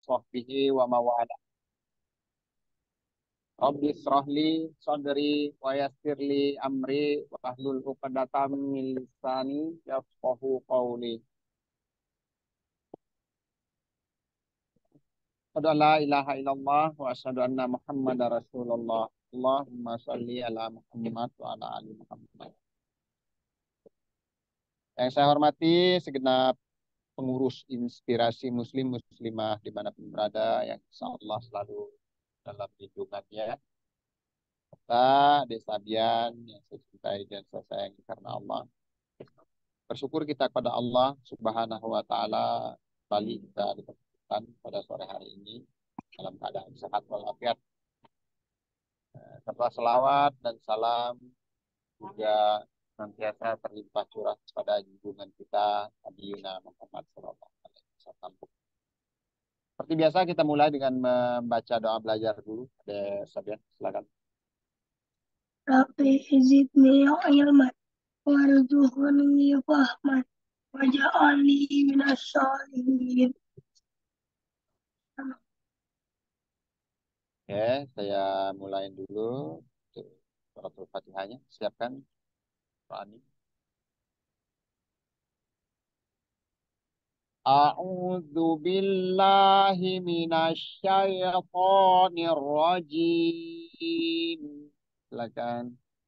sahbihi wa mawala. Rabbi israh li sadri wa yassir li amri wa ahlul 'uqdatam min lisani yafqahu qawli. Asyhadu an la ilaha illallah wa asyhadu anna Muhammadar Rasulullah. Allahumma shalli ala Muhammad wa ala ali Muhammad. Yang saya hormati segenap pengurus inspirasi muslim muslimah dimanapun berada yang insya Allah selalu dalam lindungannya. Serta Desa Bian yang saya cintai dan saya sayangi karena Allah. Bersyukur kita kepada Allah Subhanahu wa taala kembali kita dipertemukan pada sore hari ini dalam keadaan sehat walafiat. Serta selawat dan salam juga senantiasa terlimpah curah kepada junjungan kita Nabi Yuna Muhammad SAW. Seperti biasa kita mulai dengan membaca doa belajar dulu. Ada Sabian, silakan. Rabbi zidni ilman warzuqni fahman waj'alni minas sholihin. Oke, saya mulain dulu untuk suratul Fatihahnya. Siapkan Rani. A'udzu billahi minasy syaithanir rajim. Silakan.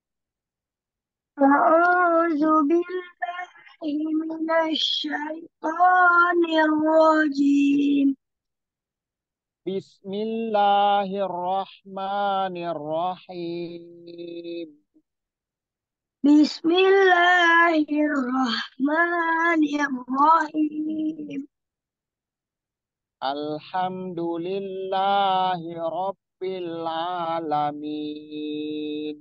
A'udzu billahi minasy syaithanir rajim. Bismillahirrahmanirrahim. Bismillahirrahmanirrahim. Alhamdulillahi Rabbil Alamin.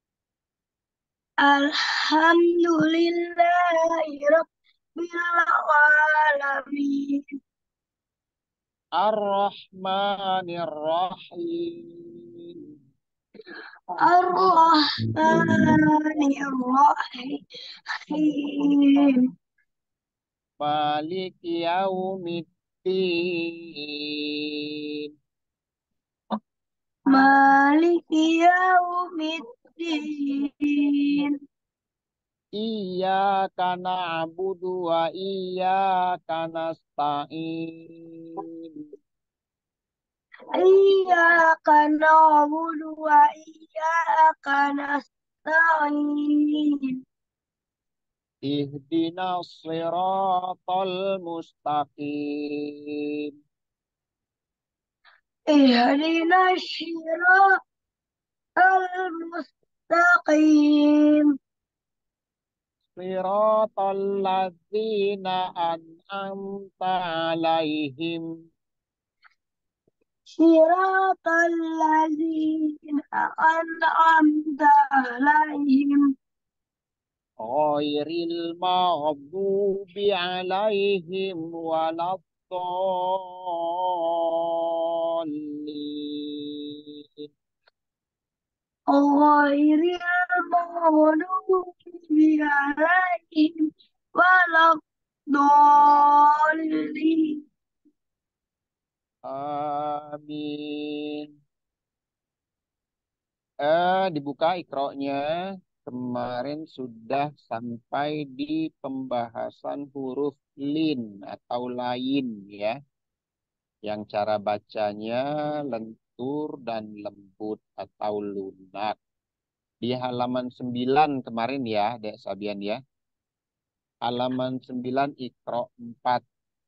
Alhamdulillahi rabbil alamin. Ar-Rahmanir-Rahim. Ar-Rahmanir-Rahim. Maliki Yaumiddin. Maliki yaumiddin. Iyyaka na'budu wa iyyaka nasta'in. Iyyaka na'budu wa iyyaka nasta'in. Ihdinas siratal mustaqim. Ihdinas siratal mustaqim. Siratal ladzina an'amta alaihim. Siratal ladzina an'amta alaihim. Ghairil maghdubi alaihim waladdallin. Ghairil maghdubi alaihim waladdallin. Amin. Dibuka Iqra-nya. Kemarin sudah sampai di pembahasan huruf lin atau lain ya. Yang cara bacanya lentur dan lembut atau lunak. Di halaman 9 kemarin ya, Dek Sabian ya. Halaman 9 Iqra 4.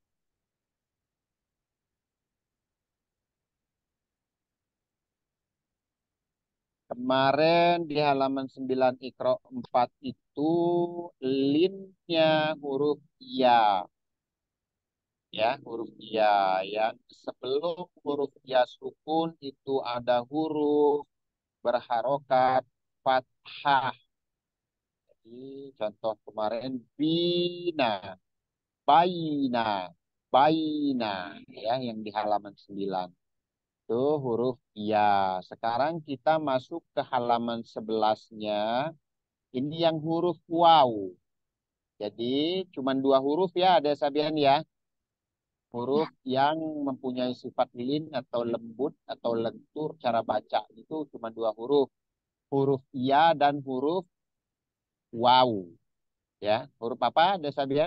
Kemarin di halaman 9 Iqra 4 itu linnya huruf ya. Ya, huruf ya. Ya, sebelum huruf ya sukun itu ada huruf berharokat fathah. Jadi contoh kemarin bina, baina, baina ya yang di halaman 9. Itu huruf ya. Sekarang kita masuk ke halaman 11-nya. Ini yang huruf waw. Jadi cuma dua huruf ya ada Sabian ya. huruf yang mempunyai sifat lin atau lembut atau lentur, cara baca itu cuma dua huruf. Huruf ya dan huruf waw. Ya, huruf apa, Desabian?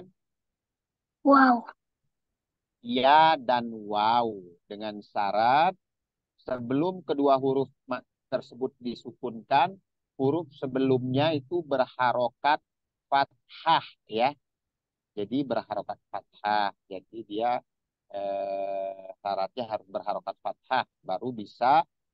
Wow. Ya dan waw. Dengan syarat sebelum kedua huruf tersebut disukunkan, huruf sebelumnya itu berharokat fathah ya. Jadi berharokat fathah. Jadi dia syaratnya harus berharokat fathah baru bisa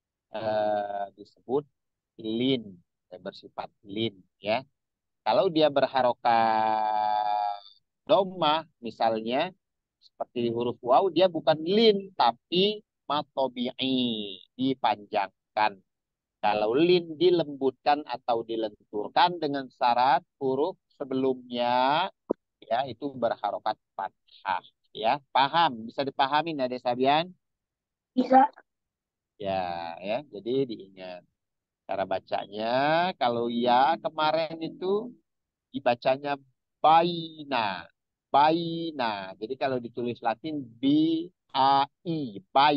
disebut lin, bersifat lin ya. Kalau dia berharokat domah misalnya seperti huruf waw, dia bukan lin tapi matobi'i, dipanjangkan. Kalau lin dilembutkan atau dilenturkan dengan syarat huruf sebelumnya ya itu berharokat fathah ya. Paham? Bisa dipahami Nade Sabian? Bisa. Ya, ya. Jadi diingat cara bacanya. Kalau ya kemarin itu dibacanya baina, baina. Jadi kalau ditulis Latin B A I, bai,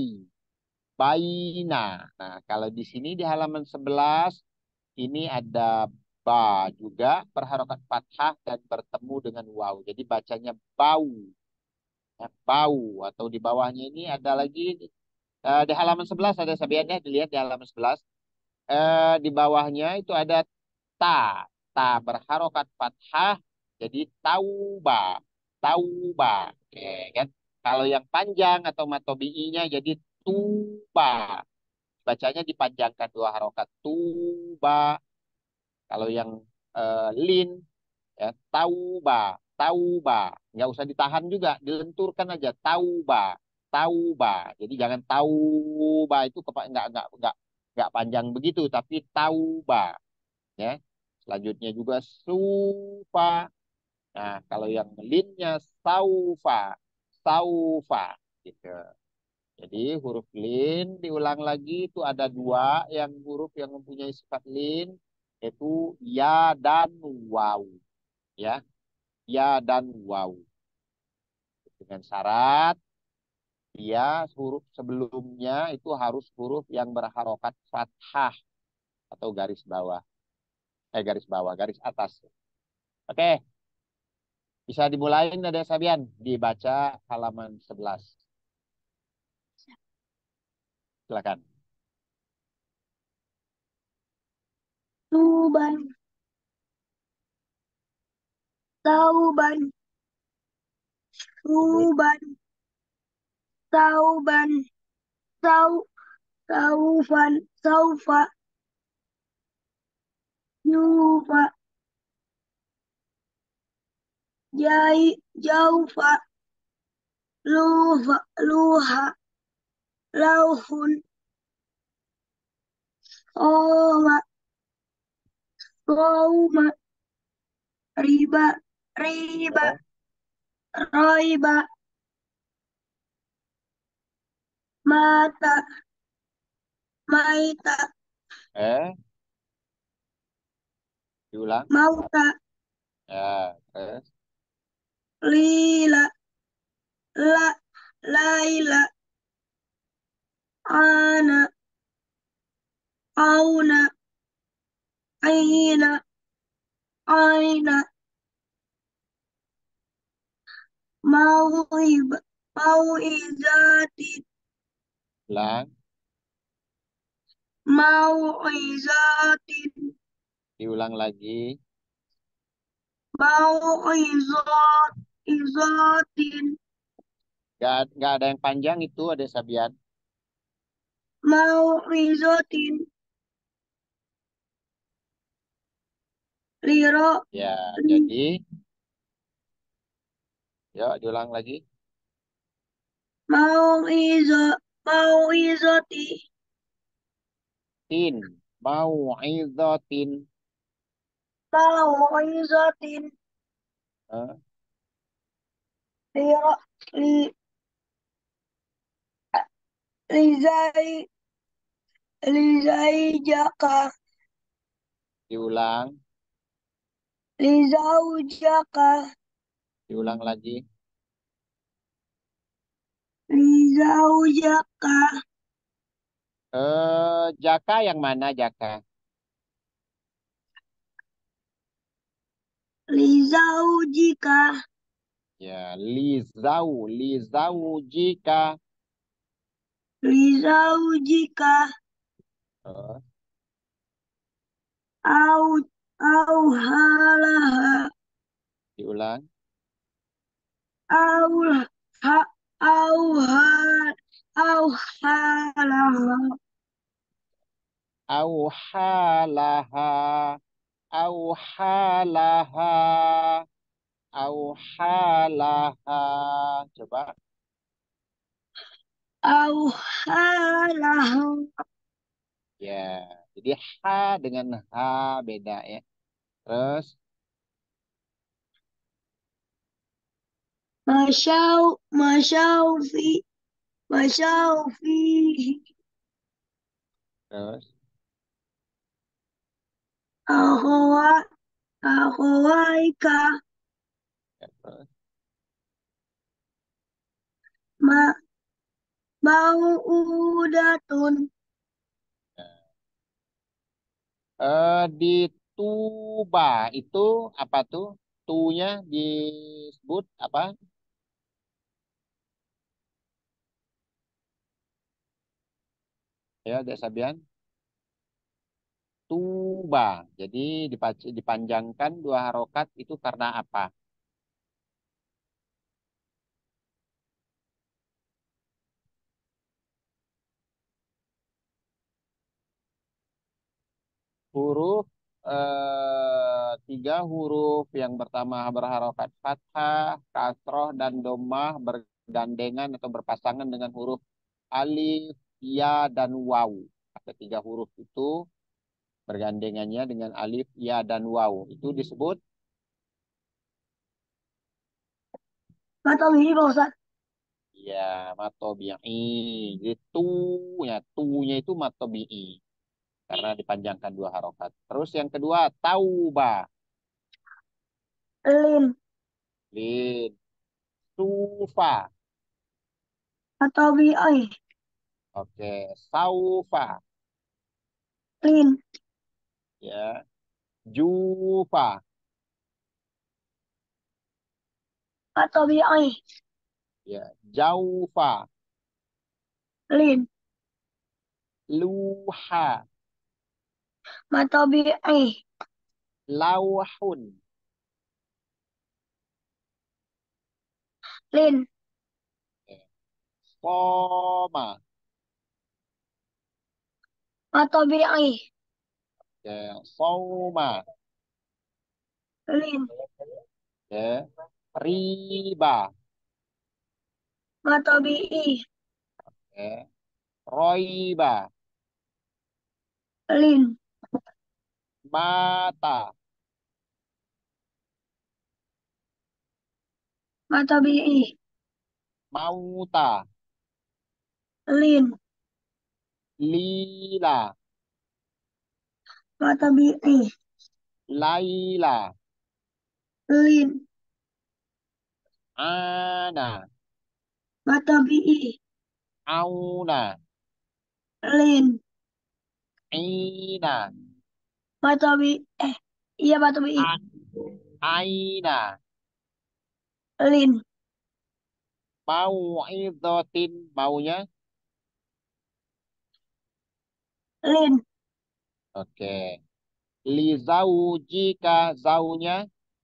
baina. Nah, kalau di sini di halaman 11 ini ada ba juga berharokat fathah dan bertemu dengan waw. Jadi bacanya bau, ya, bau atau di bawahnya ini ada lagi di halaman 11 ada sabiannya dilihat di halaman 11. Di bawahnya itu ada ta, ta berharokat fathah jadi tauba, tauba. Oke, kan? Kalau yang panjang atau matobi'inya jadi tuba. Bacanya dipanjangkan dua harokat tuba. Kalau yang lin ya tauba, tauba. Nggak usah ditahan juga, dilenturkan aja tauba, tauba. Jadi jangan tauba itu nggak panjang begitu, tapi tauba ya. Selanjutnya juga sufa. Nah, kalau yang linnya saufa, saufa gitu. Jadi huruf lin diulang lagi itu ada dua yang huruf yang mempunyai sifat lin yaitu ya dan waw ya, ya dan waw. Dengan syarat dia huruf sebelumnya itu harus huruf yang berharokat fathah atau garis bawah, garis bawah, garis atas. Oke, bisa dimulai ada Sabian dibaca halaman 11. Silakan. Tuban. Tauban. Sebut Tuban. Tauban. Tau. Taufan. Saufa. Yufa. Jai. Jaufa. Lufa. Luha. Lauhun. Oma. Roma. Riba. Riba. eh, Roiba. Mata. Maita. eh diulang Mauta. ya terus Lila. La. Laila. Ana. Auna. Aina. Aina. Mauib. Mauizati. ulang Mauizati. diulang lagi Mauizat. Izatin. nggak ada yang panjang itu ada Sabian Mauizatin. Liro. ya. Jadi yuk diulang lagi Mauiza. Mauizati. tin mau izotin Mauizatin. eh, Liro. Li. Lizai. Lizai jaka. diulang Lizau jaka. diulang lagi Lizaujaka. Jaka yang mana Jaka? Lizaujika. Ya, Lizau jika. Lizaujika. Eh, Au. Au halaha. Diulang. Au. Ha. Au ha. Au halaha. Auhalaha, auhalaha, auhalaha. Coba. Au halaha. Ya, jadi H dengan H beda ya. Terus, Masyau. Masyau fi. Masyau fihi. terus, Ahowa. Ahowaika. ya, terus. Ma. Mau'udatun. Di tuba itu apa tuh? Tunya disebut apa? Ya, Dek Sabian. Tuba. Jadi dipanjangkan dua harokat itu karena apa? Huruf tiga huruf yang pertama berharokat fathah, kasroh, dan domah bergandengan atau berpasangan dengan huruf alif, ya, dan waw. Ketiga huruf itu bergandengannya dengan alif, ya, dan waw. Itu disebut Mata ini Pak Ustadz. ya matobi'i. Jadi tunya itu matobi'i karena dipanjangkan dua harokat. Terus yang kedua taubah, Lin. lin, sufa. Atau bi'ai. Oke, saufa Lin. ya, jufa Atau bi'ai. ya, jaufa, Lin. luha, Mata bi'ai. lauhun, Lin. ya, soma, Mata bi'ai. ya, soma, Lin. ya, riba, Mata bi'i. ya, roiba, Lin. mata, Mata bi'i. mauta, Lin. lila, Mata bi'i. laila, Lin. ana, Mata bi'i. auna, Lin. ina, Mata bi'i. Iya mata bi'i. a- aina, Lin. mau'idotin, maunya. Lin. Oke. Li zaujika zaunya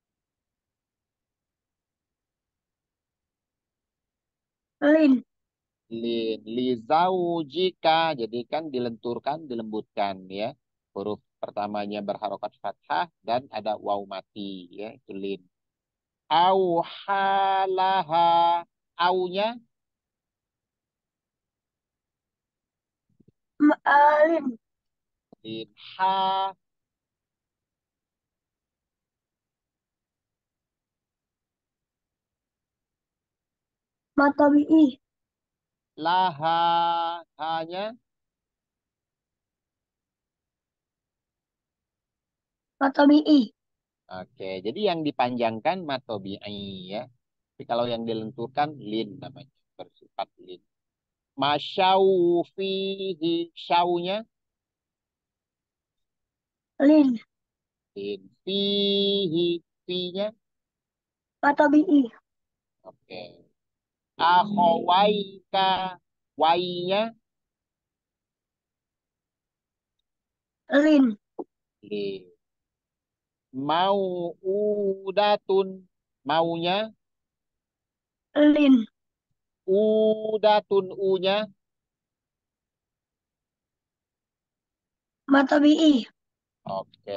Lin. li zaujika jadi kan dilenturkan dilembutkan ya. Huruf pertamanya berharokat fathah dan ada waw mati ya itu lin. Au halaha aunya Lin. lin ha Mata bi'i. laha hanya. Mata bi'i. Oke, jadi yang dipanjangkan matobi'i ya. Tapi kalau yang dilenturkan lin namanya. bersifat lin. Masyau fihi, syaunya Lin. lin. Fihi, finya. Matobi'i. Oke. Akhawaika, wainya Lin. lin. Mau udatun, maunya Lin. udatun, unya. Matobi'i. Oke.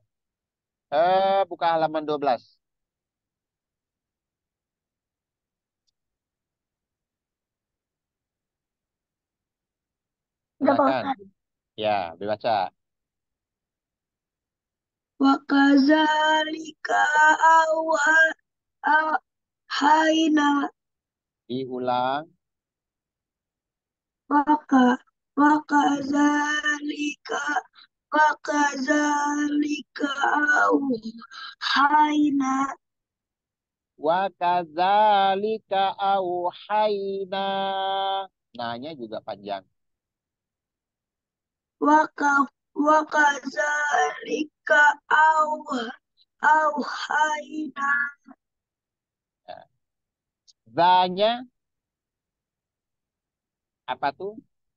Buka halaman 12. Udah Pak Silakan. Ustaz. Ya, dibaca. Wa kadzalika auhayna Diulang. waka wa kadzalika wa kadzalika auhayna Wa kadzalika auhayna. Nanya juga panjang. waka wa kadzalika auhayna Ya. Zanya apa tuh?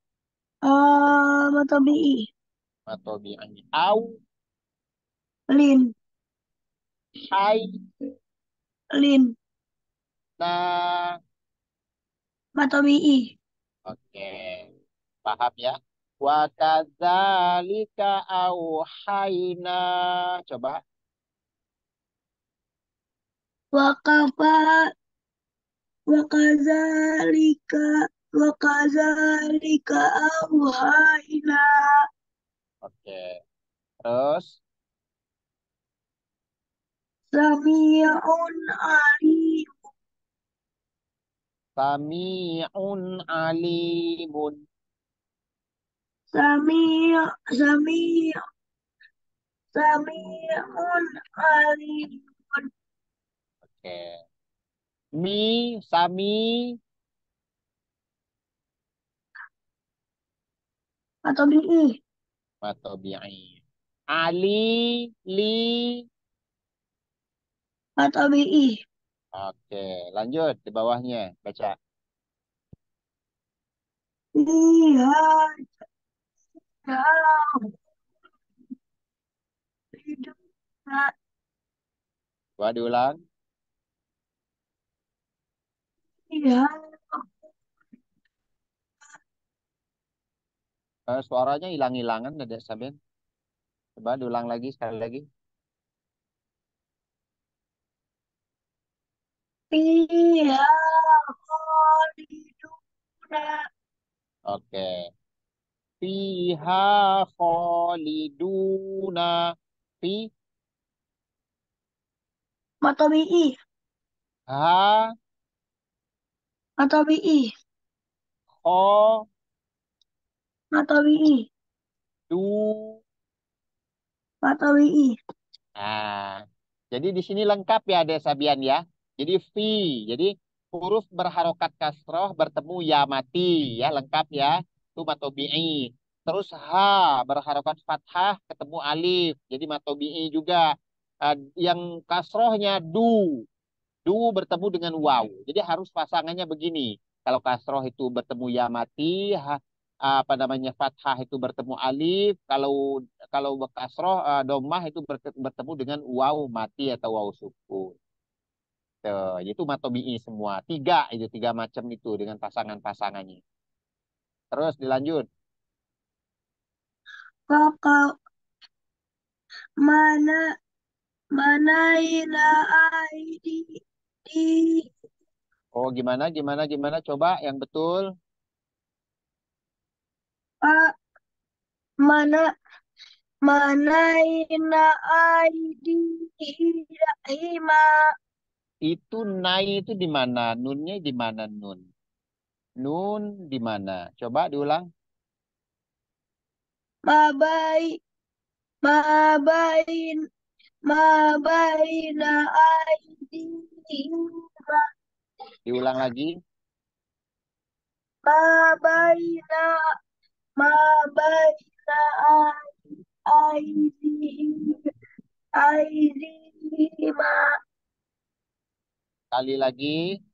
matobi'i. Atau bi'anya. Au, Lin. hai, Lin. na. Matobi'i. Oke. Paham ya? Wa kadzalika auhayna. Coba. Wakafa wakazalika wakazalika auhayna Oke. Terus. sami'un alim Sami'un alimun. sami' sami' sami'un alim Oke. Sami, atau bi'i atau bi'i. Ali, li. atau bi'i Oke, lanjut di bawahnya. Baca. lihat dalam hidupnya Coba diulang. lihat Suaranya hilang-hilangan ada Saben. Coba diulang lagi sekali lagi. lihat khaliduna Oke. Fiha khaliduna. Fi atau bi'i ha atau bi'i kho atau bi'i du. atau bi'i Nah, jadi di sini lengkap ya Dek Sabian ya. Jadi fi, jadi huruf berharokat kasroh bertemu ya mati ya lengkap ya. Itu matobi'i. Terus ha berharokat fathah ketemu alif. Jadi matobi'i juga. Yang kasrohnya du. Du bertemu dengan waw. Jadi harus pasangannya begini. Kalau kasroh itu bertemu ya mati, apa namanya fathah itu bertemu alif. Kalau kalau kasroh domah itu bertemu dengan waw mati atau waw sukun. Tuh, itu matobi'i semua. Tiga itu tiga macam itu dengan pasangan-pasangannya. Terus dilanjut. Kakak mana mana ila aidi di Oh gimana gimana gimana coba yang betul. Pak mana mana ila aidi hima Itu nai itu di mana? Nunnya di mana nun? Nun di mana? Coba diulang. mabai mabain mabaina aidi hima Diulang lagi. ma baina ma baina aidihim aidihima Kali lagi.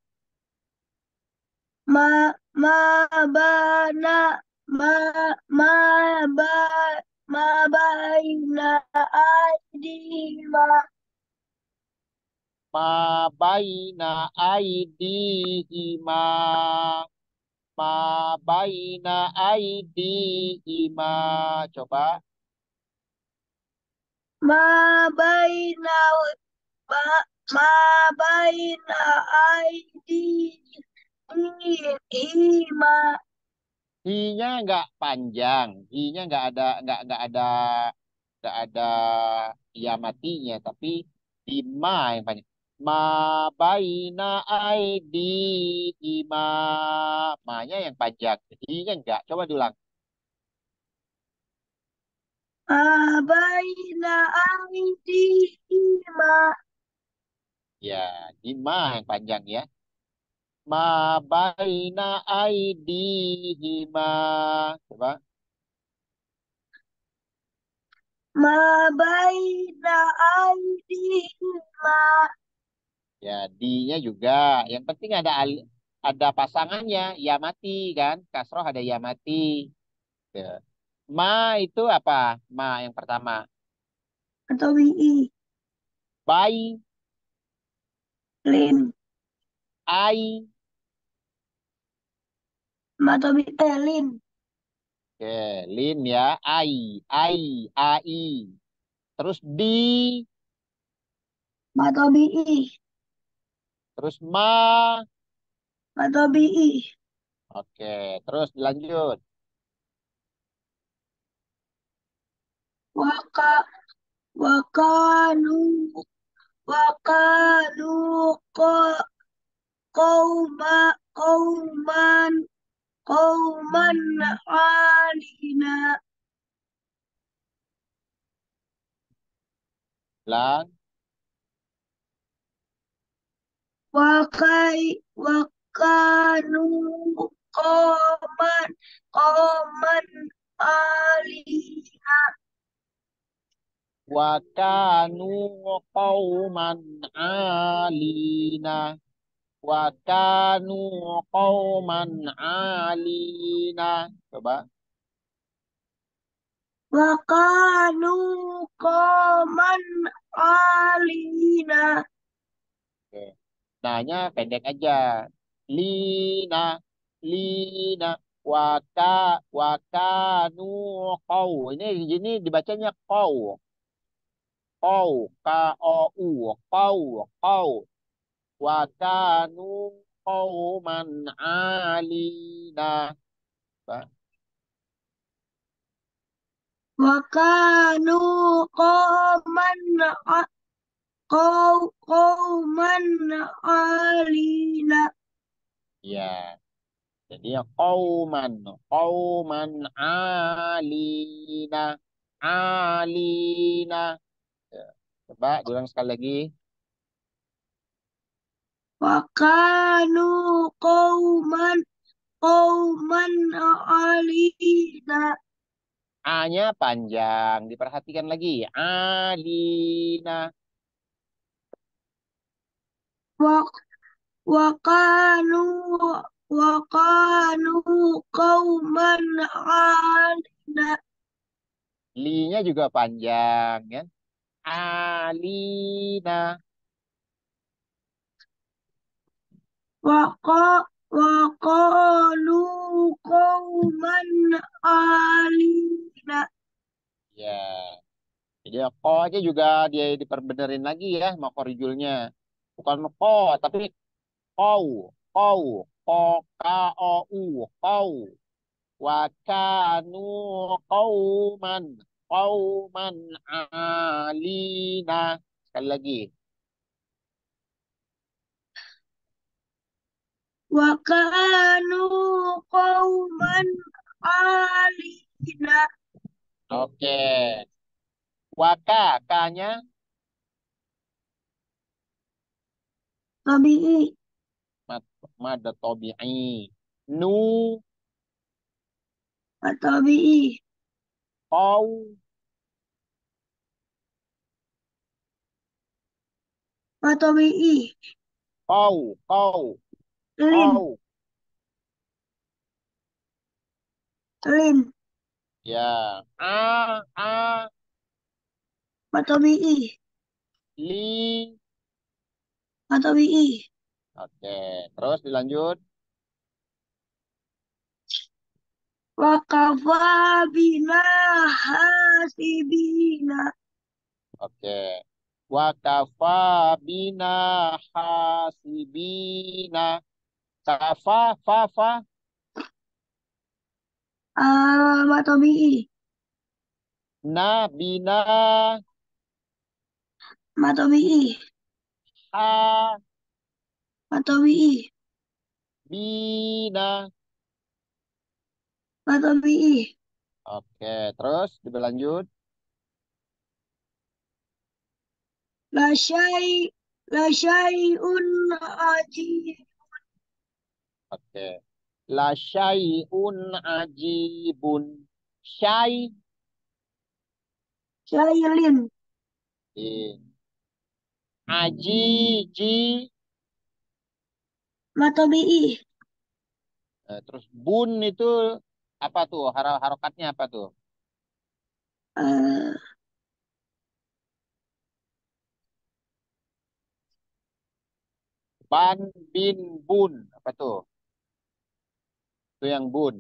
ma ma bana ma ma ba ma baina aidihima Ma baina aidihima. Ma baina aidihima. Coba. ma baina ma ma baina aidihima Hi-nya nggak panjang. Hi-nya nggak ada ya matinya, tapi di ma yang panjang. Ma baina aidi ima. Ma-nya yang panjang. Hi-nya nggak. Coba diulang. ma baina aidihima Ya, di ma yang panjang ya. Ma baina aidi ima. Coba. ma baina aidihima Ya, di-nya juga. Yang penting ada pasangannya. Ya mati kan. Kasroh ada ya mati. Ya. Ma itu apa? Ma yang pertama. atau wi Bai, lin ai. ma atau bi lin Oke, lin ya. Ai. Terus di, ma atau bi terus ma. ma atau bi Oke, terus dilanjut. waka wakanu wakanu ko kauma kauman kauman alina Lang. wakai wakanu kauman kauman alina Wakanu qauman alina. Wakanu qauman alina. Coba. wakanu kauman alina Oke. Nanya pendek aja. Lina, lina, waka, wakanu, kau. Ini dibacanya kau, kau, kau. Wakanu, kau man alina. Pak. wakanu kauman kauman alina Ya, jadi ya kauman alina, alina. Ya. Coba diulang sekali lagi. wakanu kauman kauman alina A-nya panjang, diperhatikan lagi. Alina. wak wakanu wakanu kauman alina Li-nya juga panjang, kan? Alina. waka wakalu kauman alina Ya, jadi ko aja juga dia diperbenerin lagi ya, sama korijulnya. Bukan ko, tapi kau, kau, ko, ka, o, u, kau. Wakanu kauman, kauman alina. Sekali lagi. wakanu kauman alina Oke. Waka, K-nya tabii mad, mad tabi'i. Nu, Matabi'i. Kau, Matabi'i. Kau, Lin. Kau. Lin. Ya. Matabi'i. Li. Matabi'i. Oke, terus dilanjut. Wakafa bina hasibina. Oke. Wa kafa bina hasibina. Kafa, fa, fa. Matabi'i. Na, bina, Matabi'i. ha, Matabi'i. bina. Matabi'i. Oke, terus dilanjut. La syai. La syai'un ajib. Oke. La syai'un ajibun. Syai. Syailin. Aji, ji. Matabi'i. Terus bun itu apa tuh? Harokatnya apa tuh? eh, Ban, bin, bun. Apa tuh? Itu yang bun.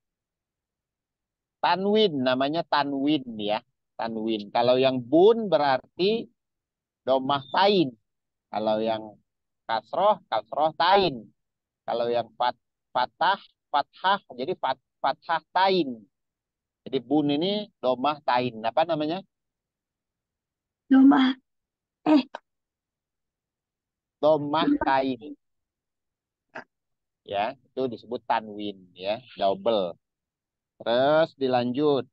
Tanwin, namanya tanwin ya. Tanwin. Kalau yang bun berarti domah tain. Kalau yang kasroh, kasroh tain. Kalau yang fatah, fathah, jadi fathah tain. Jadi bun ini domah tain. Apa namanya? Domah. Eh. Domah Domah. tain. Ya, itu disebut tanwin ya, double. Terus dilanjut.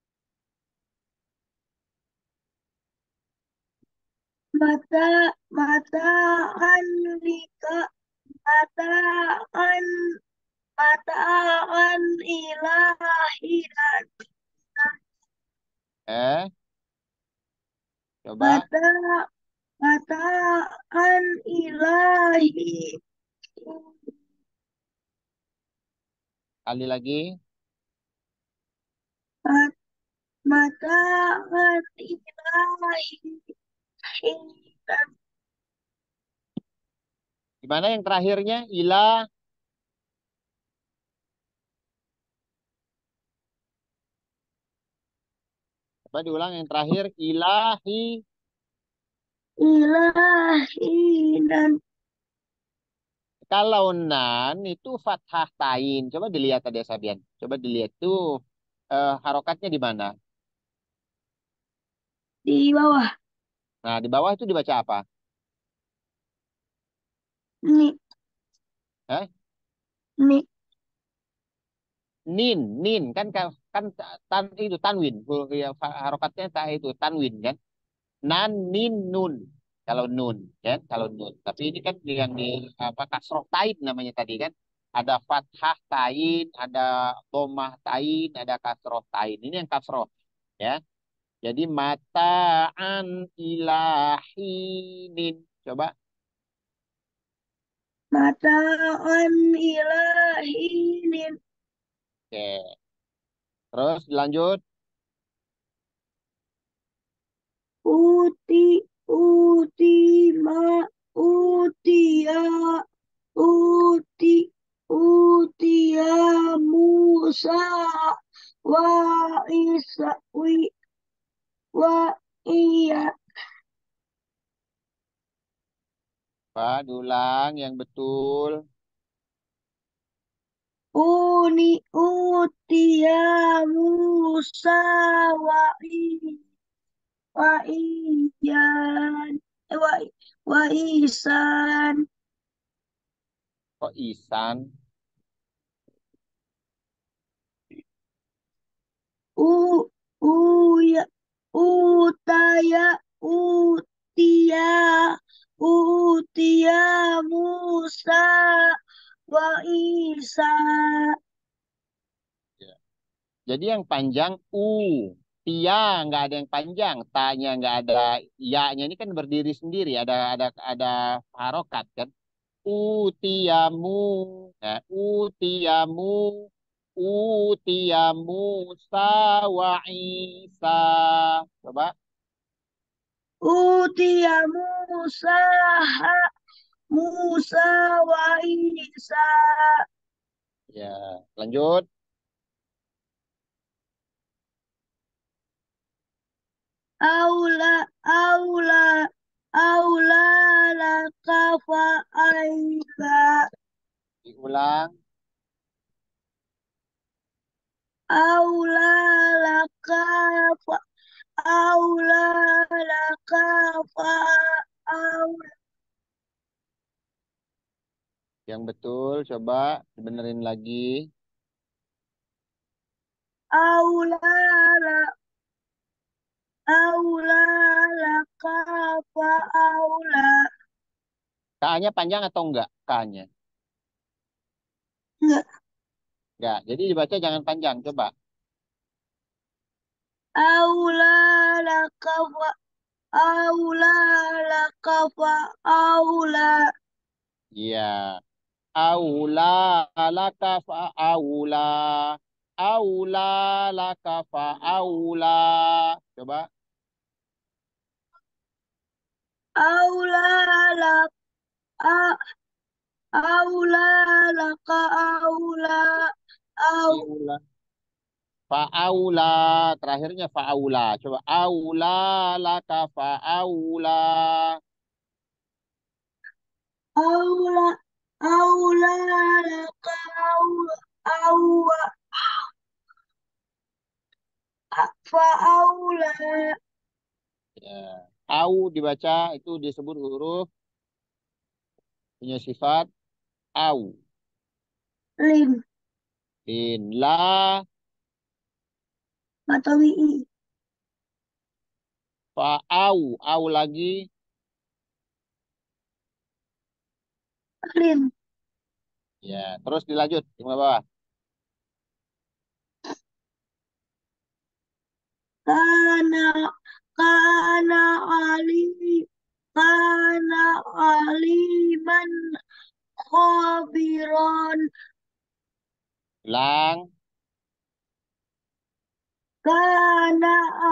Mata. Mata an lika. Mata an. Mata an ilahi. Eh, coba Mata. Mata an ilahi. kali lagi. Mata an ilahi. Gimana yang terakhirnya? Ilah. Coba diulang yang terakhir. Ilahi. Ilahi dan Kalau nan itu fathah tain. Coba dilihat tadi Sabian. Coba dilihat tuh harokatnya di mana? di bawah. Nah, di bawah itu dibaca apa? Ni. Eh? Ni. Nin, nin kan kan tan itu tanwin. Ya, harokatnya itu tanwin kan. Nan, nin, nun. Kalau nun, kan? Kalau nun. Tapi ini kan yang di apa kasroh tain namanya tadi kan. Ada fathah tain, ada domah tain, ada kasroh tain. Ini yang kasroh, ya. Jadi mataan ilahinin. Coba. Mataan ilahinin. Oke. Terus dilanjut. Uti. Uti ma. Utia. Uti. Utia Musa. Wa Isa. Wa iya. Pak, diulang yang betul. Uni. Utia Musa. Wa Wa iyan. Wa wa isan. Kok Isan? U uya utaya utia utia Musa wa Isa Jadi yang panjang u. Tia nggak ada yang panjang, tanya nggak ada, ya-nya ini kan berdiri sendiri, ada harokat kan. Utiamu, nah, utiamu, utiamu sawa Isa. Coba, Utia Musa Musa wa Isa. ya, lanjut. Aula aula aula laka fa aiba. Diulang. Aula laka fa aula laka fa aula Yang betul, coba benerin lagi. aula la aula laka fa aula. K-nya panjang atau enggak? K-nya. Enggak. Enggak. Jadi dibaca jangan panjang. Coba. Aula laka fa aula laka fa aula. Iya. Aula laka fa aula. Aula laka fa aula. Coba. Aula laka aula laka aula au Diulang. Fa'aula. Terakhirnya fa'aula. Coba. Aula laka fa'aula. aula aula laka au fa aula Ya. Au dibaca itu disebut huruf punya sifat au. lim In la batawi i fa'au. Au lagi. lim Ya. Terus dilanjut. Di bawah. kana kana ali kana aliman khabiran Ulang. kana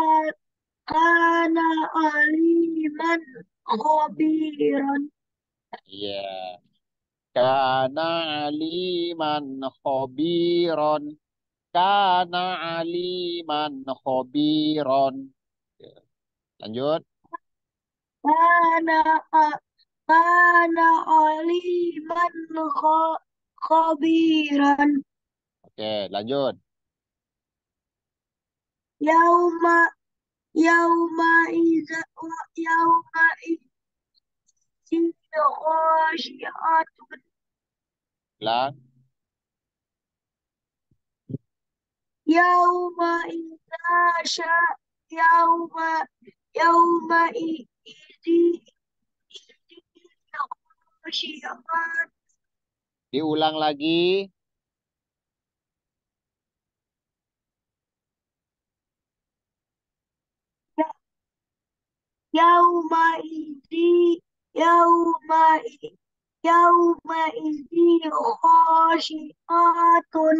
kana aliman khabiran. Iya. Kana aliman khobiron. Kana aliman khobiron. Ya. Lanjut. Kana kana aliman khabiran. Oke, lanjut. Yauma yauma iza yauma izi khasyiatun. Ulang. Yauma iza sya yauma yauma izi khasyiatun. Diulang lagi. Yauma izi yauma yauma izi khasyiatun.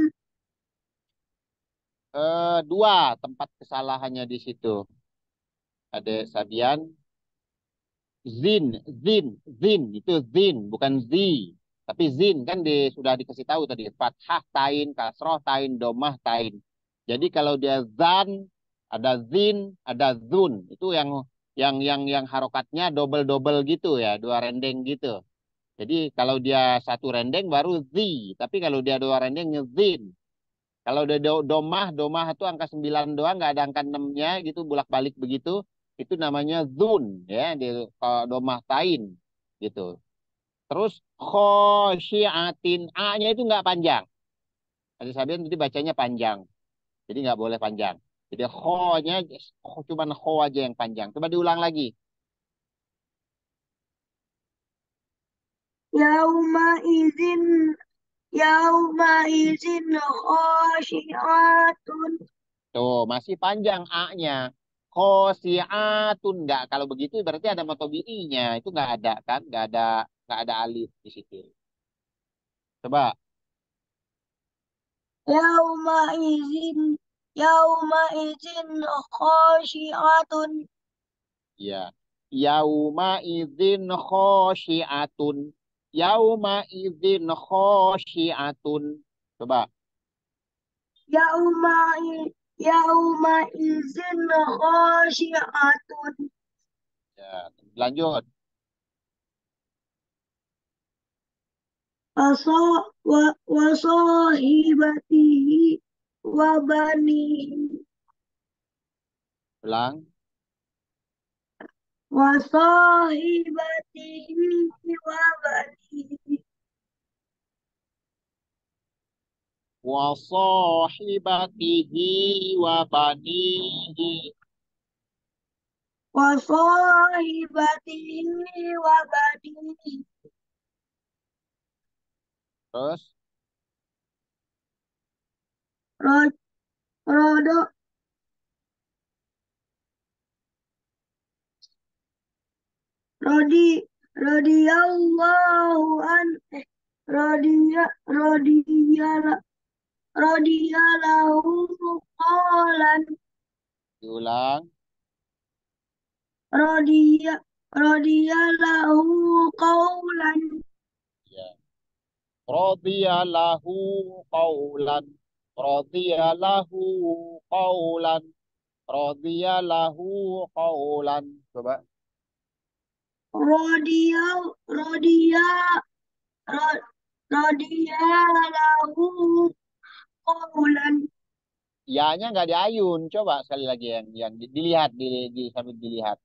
Dua tempat kesalahannya di situ. Ada Sabian. Zin, zin, zin. Itu zin, bukan zi. Tapi zin kan sudah dikasih tahu tadi. Fathah tain, kasroh tain, domah tain. Jadi kalau dia zan, ada zin, ada zun. Itu yang harokatnya double-double gitu ya. Dua rendeng gitu. Jadi kalau dia satu rendeng baru zi. Tapi kalau dia dua rendeng zin. Kalau udah domah, domah itu angka 9 doang, nggak ada angka 6-nya gitu, bolak-balik begitu. Itu namanya zun, ya, di domah tain gitu. Terus khosyiatin, A-nya itu nggak panjang. Tadi Sabian tadi bacanya panjang, jadi nggak boleh panjang. Jadi kho-nya cuman kho aja yang panjang. Coba diulang lagi. Yauma izin yauma izin khasyiatun Tuh, masih panjang A-nya. Khosiatun enggak. Kalau begitu berarti ada matobi'inya. Itu enggak ada kan? Enggak ada alif di situ. Coba. Yauma izin yauma izin khasyi'atun. Ya. Yauma idzin khosyiatun. Yauma idzin khosyiatun. Coba. Yauma yauma izin khasyi'atun. Ya. Lanjut. Waso wasahibatihi wa banihi. Ulang. Wasahibatihi wa banihi. Wa sahibatihi wa banihi. Wasahibatihi wa banihi. Terus. Ro- Rodo Rodi Rodiyallahu an Rodiya Rodiyala Rodiyalahu qawlan Diulang. Rodiya Rodiyalahu qawlan Ya. Radiyalahu qawlan. Radiyalahu qawlan. Radiyalahu qawlan. Coba. Rodiya Rodiya Ro- Rodiyalahu qawlan Ya-nya nggak diayun. Coba sekali lagi yang dilihat sambil dilihat.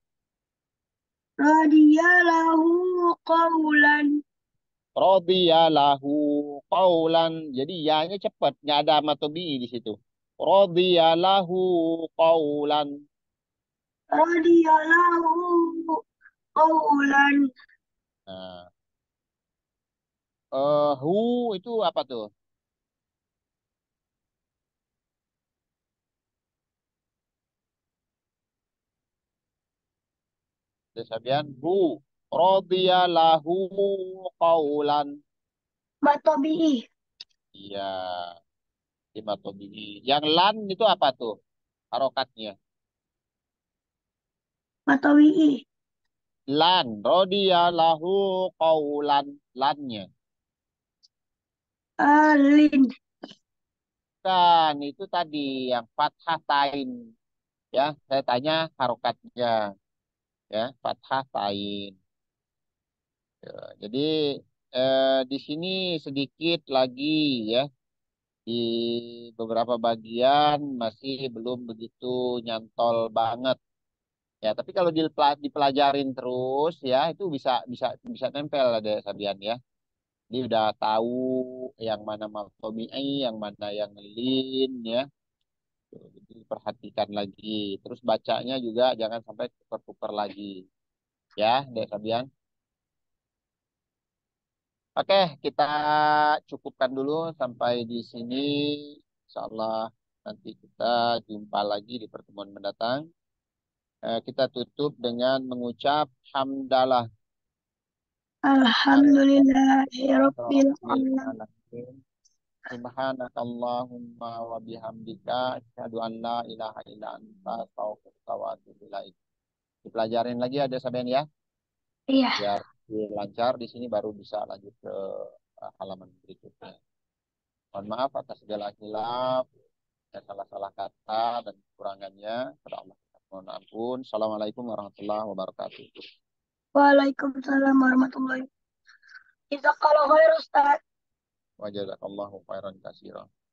Rodiyalahu qawlan Radiyalahu qawlan. Jadi ya-nya cepat, nggak ada matobi di situ. Radiyalahu qawlan. Rodiyalahu qawlan Nah, hu itu apa tuh? Terus Sabian, hu. Radiyalahu qawlan. Matobi'i Iya, di matobi. Yang lan itu apa tuh? Harokatnya. Matobi'i Lan. Radiyalahu qawlan. Lannya. Alin Kan itu tadi yang fathah tain. Ya, saya tanya harokatnya. Ya, fathah tain. Ya, jadi di sini sedikit lagi ya. Di beberapa bagian masih belum begitu nyantol banget. Ya, tapi kalau dipelajarin terus ya itu bisa bisa bisa nempel ada Sabian ya. Dia udah tahu yang mana makomi'i, yang mana yang lin ya. Tuh, jadi perhatikan lagi. Terus bacanya juga jangan sampai tukar-tukar lagi. Ya, Dek Sabian. Oke, kita cukupkan dulu sampai di sini. Insya Allah nanti kita jumpa lagi di pertemuan mendatang. Kita tutup dengan mengucap hamdalah. Alhamdulillahirabbil Rabbil alamin. alamin. Subhanakallahumma wa bihamdika asyhadu an la ilaha illa anta astaghfiruka wa atubu ilaik. Dipelajarin lagi ada Saben ya, Iya, biar lancar di sini baru bisa lanjut ke halaman berikutnya. Mohon maaf atas segala khilaf, dan salah-salah kata dan kekurangannya. Kepada Allah mohon ampun. Assalamualaikum warahmatullahi wabarakatuh. waalaikumsalam warahmatullahi wabarakatuh. Jazakallahu khair Ustaz. Wa jazakallahu khairan katsiran.